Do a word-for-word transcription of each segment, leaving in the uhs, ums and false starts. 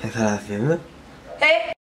¿Qué estás haciendo? ¿Eh?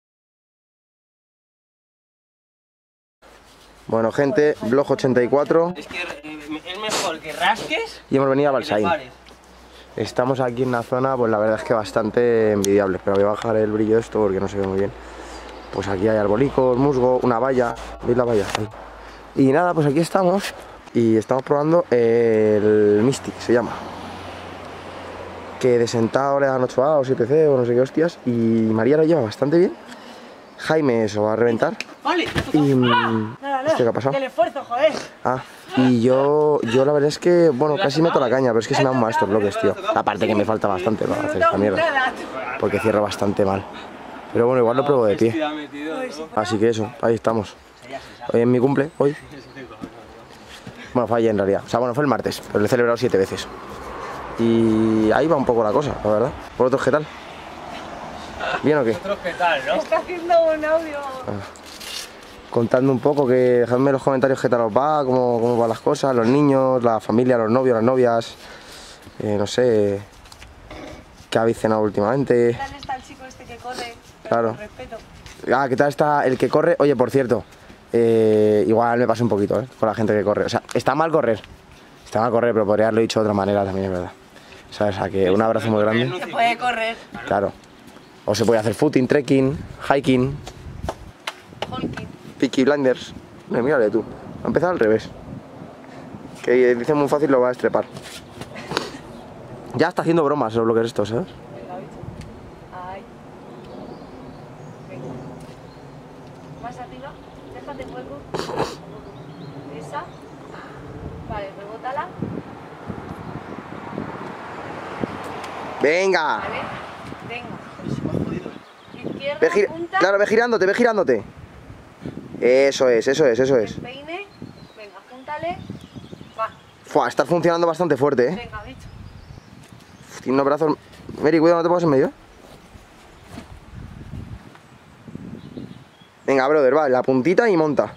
Bueno, gente, vlog ochenta y cuatro. Es que eh, es mejor que rasques. Y hemos venido a que te Balsaín. pares. Estamos aquí en una zona, pues la verdad es que bastante envidiable. Pero voy a bajar el brillo de esto porque no se ve muy bien. Pues aquí hay arbolicos, musgo, una valla. ¿Veis la valla? Ahí. Y nada, pues aquí estamos. Y estamos probando el Mystic, se llama. Que de sentado le dan ocho A o siete C o no sé qué hostias. Y María lo lleva bastante bien. Jaime se va a reventar. Vale. Y... Nada, nada. Hostia, ¿qué ha pasado? El esfuerzo, joder. Ah, y yo, yo la verdad es que, bueno, casi meto la caña, pero es que se me da un maestro bloques, tío. Aparte que me falta bastante para hacer esta mierda, porque cierro bastante mal. Pero bueno, igual lo pruebo de pie. Así que eso, ahí estamos. Hoy es mi cumple, hoy. Bueno, fue ayer en realidad. O sea, bueno, fue el martes, pero lo he celebrado siete veces. Y ahí va un poco la cosa, la verdad. ¿Vosotros qué tal? ¿Bien o qué? ¿Vosotros qué tal, no? Está haciendo un audio. Ah. Contando un poco, que dejadme en los comentarios qué tal os va, cómo, cómo van las cosas, los niños, la familia, los novios, las novias, eh, no sé, qué habéis cenado últimamente. ¿Qué tal está el chico este que corre? Pero Claro. con respeto. Ah, ¿qué tal está el que corre? Oye, por cierto, eh, igual me pasa un poquito, ¿eh? Con la gente que corre. O sea, está mal correr, está mal correr, pero podría haberlo dicho de otra manera también, es verdad. ¿Sabes? O sea, que un abrazo muy grande. Se puede correr. Claro. O se puede hacer footing, trekking, hiking, Holking. Peaky Blinders. No, mírale tú. Ha empezado al revés. Que dice muy fácil, lo va a estrepar. Ya está haciendo bromas sobre lo que es esto, ¿sabes? Venga, bicho. Ay. Venga. Más arriba. Déjate hueco. Esa. Vale, rebótala. ¡Venga! Vale. Venga. Izquierda, Ve gir- punta. Claro, ve girándote, ve girándote. Eso es, eso es, eso es. Peine. Venga, apúntale. Va. Fua, está funcionando bastante fuerte, ¿eh? Venga, bicho. Uf, tiene unos brazos... Mary, cuidado, no te pongas en medio. Venga, brother, va, la puntita y monta.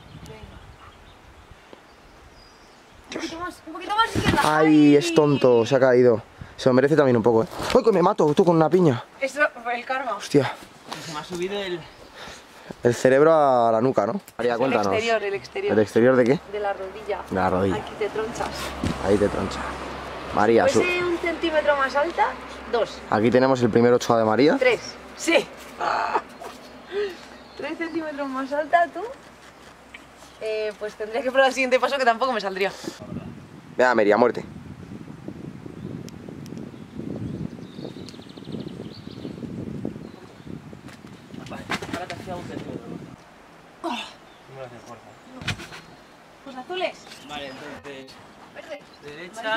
Un poquito más, un poquito más izquierda. Ay, es tonto, se ha caído. Se lo merece también un poco, ¿eh? ¡Ay, que me mato! Tú con una piña. Eso fue el karma. Hostia. Se me ha subido el... El cerebro a la nuca, ¿no? María, El cuéntanos. exterior, el exterior. ¿El exterior de qué? De la rodilla. De la rodilla. Aquí te tronchas. Ahí te troncha. María, su... Fuese un centímetro más alta, dos. Aquí tenemos el primer ocho A de María. Tres. Sí. Tres centímetros más alta, tú. Eh, pues tendría que probar el siguiente paso que tampoco me saldría. Venga, Mary, a muerte. Vale, ahora te hacía un centímetro. No me hace fuerza. Pues azules. Vale, entonces... Verde. Derecha...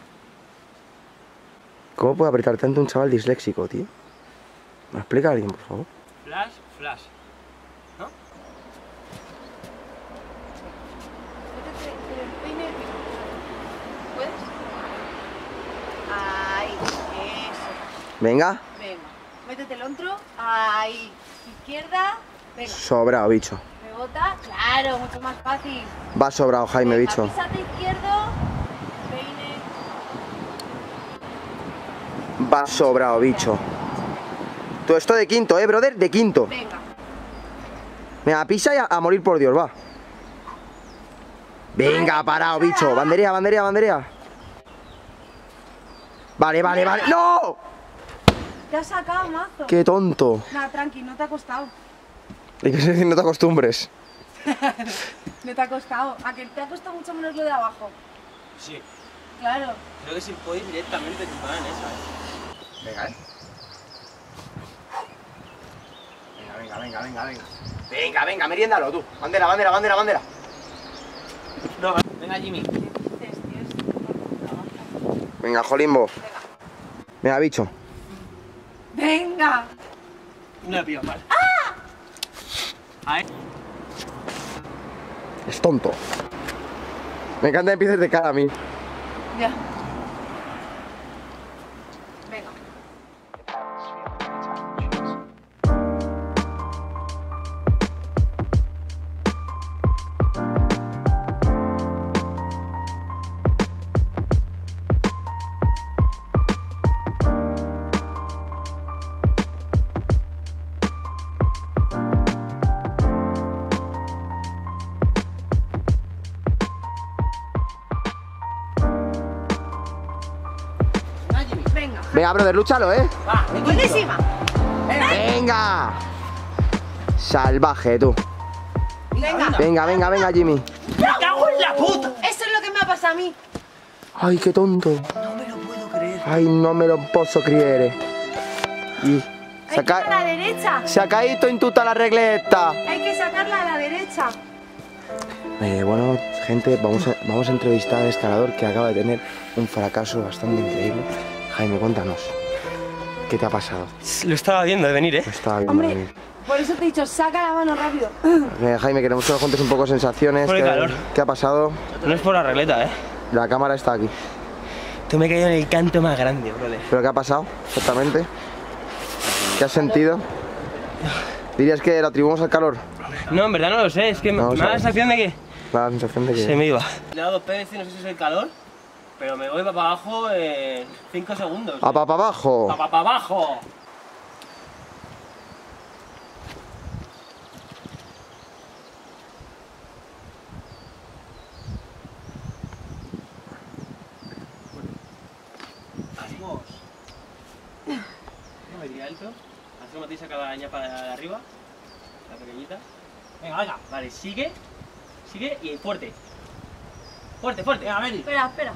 ¿Cómo puede apretar tanto un chaval disléxico, tío? ¿Me explica alguien, por favor? Flash, flash. ¿No? Métete el peine. ¿Puedes? Ahí. Eso. Venga. Venga. Métete el otro. Ahí. Izquierda. Venga. Sobrado, bicho. Rebota. Claro, mucho más fácil. Va sobrado, Jaime, Venga, bicho. písate izquierdo. Peine. Va sobrado, bicho. Todo esto de quinto, ¿eh, brother? De quinto. Venga. Venga, pisa y a, a morir por Dios, va. Venga, parado, bicho. Bandería, bandería, bandería. Vale, vale, vale. ¡No! Te has sacado mazo. ¡Qué tonto! Nada, tranqui, no te ha costado. Hay que decir, no te acostumbres. No te ha costado. ¿A que te ha costado mucho menos lo de abajo? Sí. Claro. Creo que si puedo ir directamente disparar en esa, ¿eh? Venga, eh. Venga, venga, venga, venga, venga. Venga, venga, meriéndalo tú. Bandera, bandera, bandera, bandera. No, venga, Jimmy. ¿Qué dices, tío? Es una puta baja. Venga, Jolimbo. Venga. Venga, bicho. Venga. No he pillado mal. Ahí. Es tonto. Me encanta que empieces de cara a mí. Ya. Venga. Venga. Venga, brother, lúchalo, ¿eh? Va, Buenísima. Venga. Salvaje, tú. Venga. Venga, venga, venga, Jimmy. ¡Me cago en la puta! Eso es lo que me ha pasado a mí. Ay, qué tonto. No me lo puedo creer. Ay, no me lo posso creer. Y Hay se, que ir a la ca... derecha. se ha caído en tutta la regleta. Hay que sacarla a la derecha. Eh, bueno, gente, vamos a, vamos a entrevistar al escalador que acaba de tener un fracaso bastante increíble. Jaime, cuéntanos. ¿Qué te ha pasado? Lo estaba viendo de venir, ¿eh? No estaba viendo Hombre, venir. por eso te he dicho, saca la mano rápido. Eh, Jaime, queremos que nos cuentes un poco sensaciones. Por el ¿Qué, calor. ¿Qué ha pasado? No es por la regleta, ¿eh? La cámara está aquí. Tú me he caído en el canto más grande, brother. ¿Pero qué ha pasado exactamente? ¿Qué has sentido? ¿Dirías que lo atribuimos al calor? No, en verdad no lo sé. Es que No, me o da sea, la sensación de que La sensación de que... se me iba. Le he dado dos veces, no sé si es el calor, pero me voy para abajo en cinco segundos. ¡A pa' pa' abajo! ¡Pa, pa, pa abajo! Vamos. No me diría alto. Hacemos Matisse cada araña para arriba. La pequeñita. Venga, venga. Vale, sigue. Sigue y fuerte. Fuerte, fuerte. Venga, ven. Espera, espera.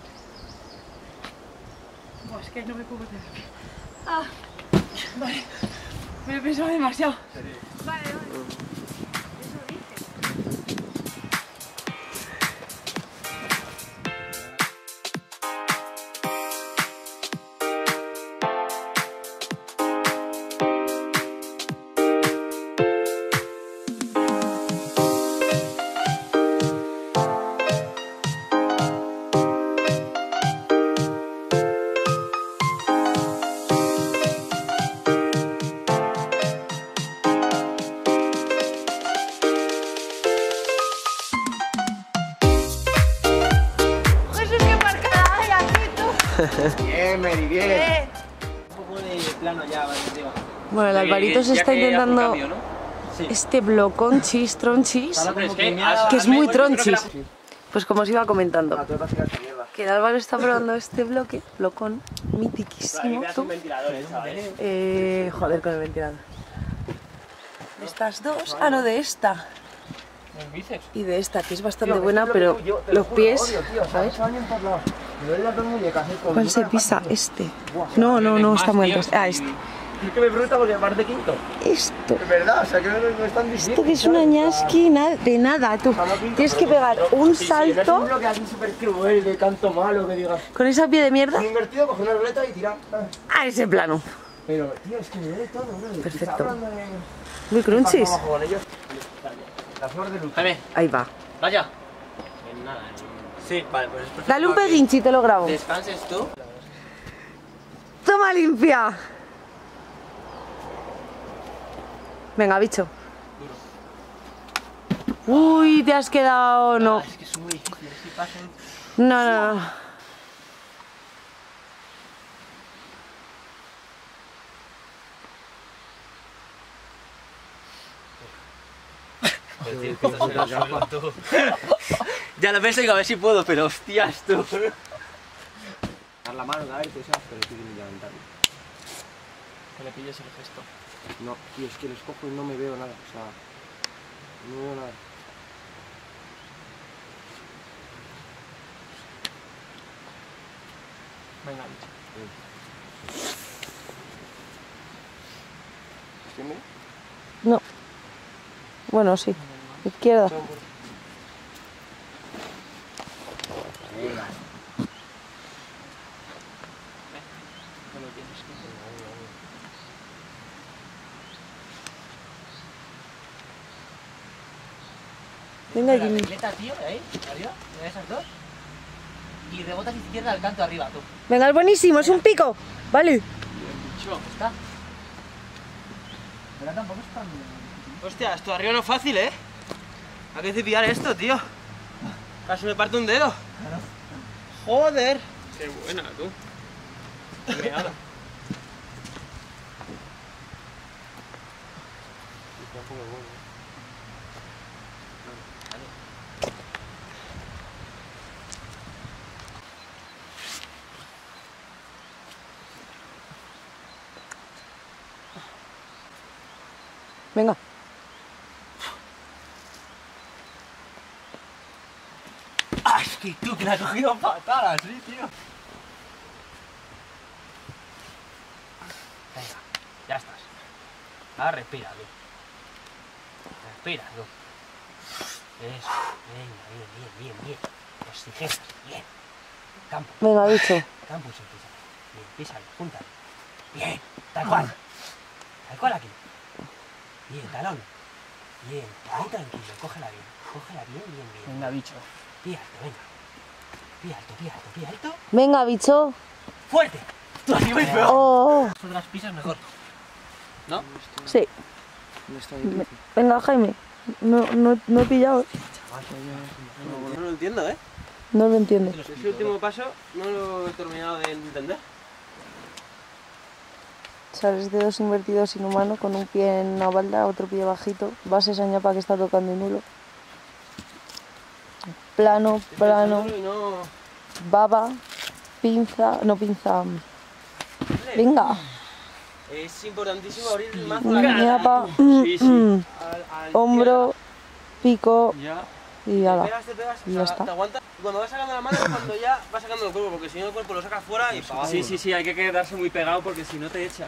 Buah, es que no me puedo tener. Ah, vale. Me he pensado demasiado. Vale, vale. Eso dice. Bien, Mary, bien. Eh. Un poco de plano ya, vale, tío. Bueno, el Alvarito se Ya está que hace un intentando cambio, ¿no? Sí. este bloconchis, tronchis, Hombre, es que, que es muy tronchis. creo que Pues como os iba comentando, Ah, tú vas a tirar esta mierda. que el Álvaro está probando este bloque, blocón, la- mitiquísimo, la- tú. un ventilador, ¿eh, chavales? Eh, joder, con el ventilador. De estas dos, ah no, de esta. ¿Los bíceps? Y de esta, que es bastante buena, pero los pies, ¿sabes? ¿Cuál se pisa? Este. No, no, no, está muy alto. Ah, este. Es que me pregunta porque aparte quinto. Esto. Es verdad, o sea que no, no están diciendo. Esto que es una ñasqui na- de nada, tú. Tienes que pegar un salto bloque así súper cruel, de canto malo, que digas. con esa pie de mierda Invertido, coge una ruleta y tira. a ese plano. Pero, tío, es que me duele todo, bro. Perfecto. Muy crunchis. La flor de luz. Jaime, Ahí va. vaya. En nada, en... Sí, vale, pues es perfecto. Dale un para que peguinchi, te lo grabo. Descanses tú. Toma limpia. Venga, bicho. Uy, te has quedado. No. Ah, es que es muy difícil, si pasan... No, no, no. Ya lo ves, digo, a ver si puedo, pero hostias tú. Dar la mano, caerte, esas, pero tú tienes que levantarlo. Que le pilles el gesto. No, tío, es que los cojo y no me veo nada, o sea. No veo nada. Venga, bicho. ¿Sí, mira? No. Bueno, sí. Izquierda. No lo tienes que... Venga, La Jimmy. regleta, tío, ahí, arriba, de esas dos. Y rebotas izquierda al canto arriba, tú. Venga, es buenísimo, es un pico. Vale. Bicho, está. Pero tampoco es tan... Hostia, esto arriba no es fácil, ¿eh? Hay que cepillar esto, tío. Casi me parte un dedo. Joder. Qué buena, tú. Meada. Venga. ¡Ah, es que tú que la has cogido fatal así, tío! Venga, ya estás. Ahora respira, tú. Respira, tú. Eso. Venga, bien, bien, bien, bien. Los tijeras, bien. Campo. Venga, bicho. Campo sin pisar. Bien, písalo, júntalo. Bien, tal cual. Tal cual aquí. Bien, talón. Bien, ahí tranquilo, cógela bien. Cógela bien, bien, bien. Venga, bicho. Pía alto, venga. Pía alto, pía alto, pía alto. Venga, bicho. ¡Fuerte! Tú así vais peor. Oh, Las otras pisas mejor. ¿No? sí. Me- Venga, Jaime. No, no, no he pillado. No, no lo entiendo, ¿eh? No lo entiende. Ese último paso no lo he terminado de entender. Sales dedos invertidos sin humano, con un pie en una balda, otro pie bajito. Base señapa que está tocando y nulo. Plano, plano, Y no... baba, pinza, no pinza. Venga. Es importantísimo abrir el mazo la Ñapa, Sí, sí. mm, Al, al hombro, pico Ya. y Te ala. pegas, te pegas, Y o ya sea, está. te aguantas. Y cuando vas sacando la mano es cuando ya vas sacando el cuerpo, porque si no el cuerpo lo sacas fuera y para abajo. Sí, sí, sí, hay que quedarse muy pegado porque si no te echa.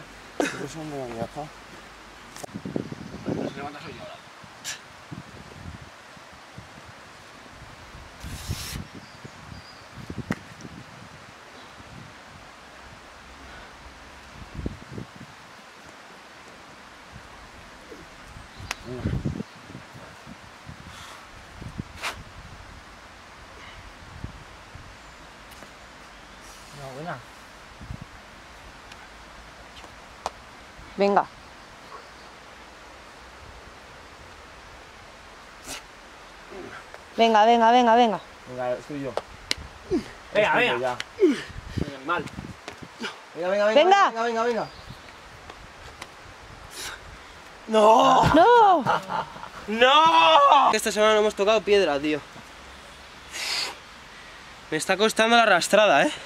No, buena. Venga. Venga, venga, venga, venga. Venga, estoy yo. Venga, Estoy venga. yo ya. Venga, animal. Venga, venga, Venga. venga, venga, venga. ¡No! ¡No! ¡No! Esta semana no hemos tocado piedra, tío. Me está costando la arrastrada, ¿eh?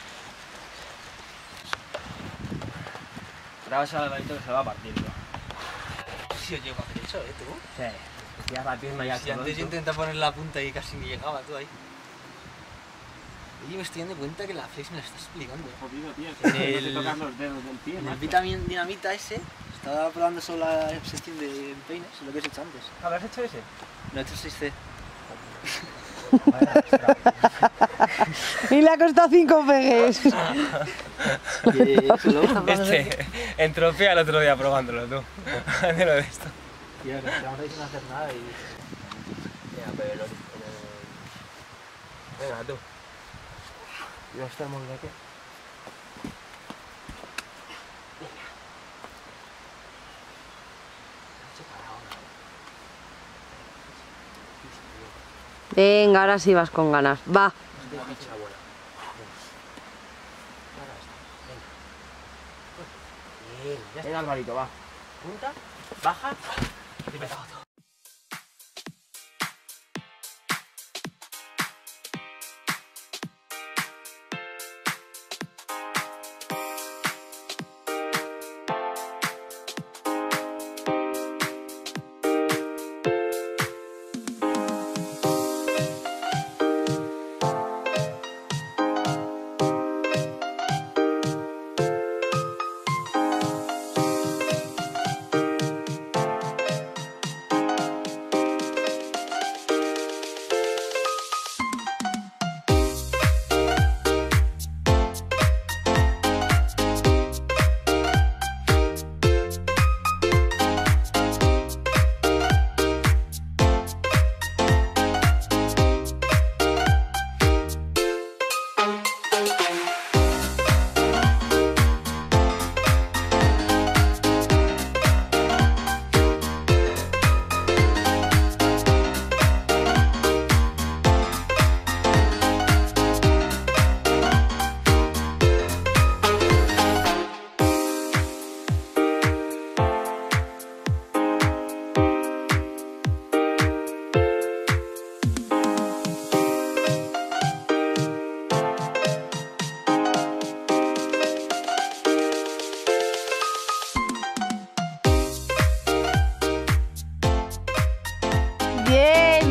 Grabas al ladito que se va a partir, tío. Si yo llego a hacer eso, ¿eh, tú? Sí. Tiras la pierna ya. Si antes yo intenté poner la punta y casi ni llegaba, tú ahí. Oye, me estoy dando cuenta que la flex me la estás explicando. Jodido, tío. En No te el- tocas los dedos del pie, En el macho. Vitamin Dinamita ese, estaba probando solo la sección de peines, lo que has hecho antes. ¿Habrás hecho ese? No he hecho seis C. Y le ha costado cinco pegues. Que eso lo vamos a probar. Este, entropía el otro día probándolo, tú. De lo de esto. Tío, que estamos ahí sin hacer nada y... Venga, pero el... Venga, tú. ¿Y va a estar muy bien aquí? Venga, ahora sí vas con ganas. Va. Bien, ya está. Venga, Alvarito, va. Punta, baja y empezamos.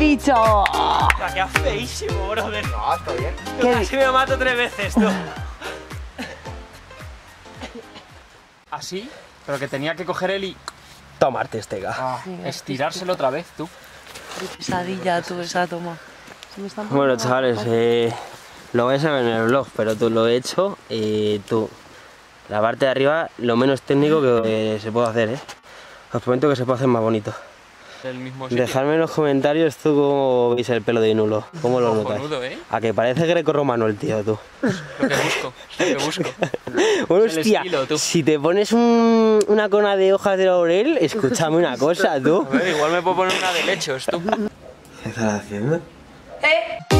dicho. Ha quedado feísimo, brother. No, está bien. Casi me mato tres veces, tú. Así, pero que tenía que coger él y Tomarte este gas. ah, estirárselo otra vez, tú. Qué pesadilla tú esa toma. Se me están Bueno, poniendo chavales, las eh, lo vais a ver en el vlog, pero tú lo he hecho y tú, la parte de arriba, lo menos técnico que eh, se puede hacer, ¿eh? Os prometo que se puede hacer más bonito. Del mismo sitio. Dejadme en los comentarios tú cómo veis el pelo de Nulo, cómo lo notáis. Cojonudo, ¿eh? A que parece grecorromano el tío, tú. Lo que busco, lo que busco. Bueno, Es el hostia, estilo, tú. si te pones un- una cona de hojas de laurel, escúchame una cosa, tú. A ver, igual me puedo poner una de lechos, tú. ¿Qué estás haciendo? ¡Eh!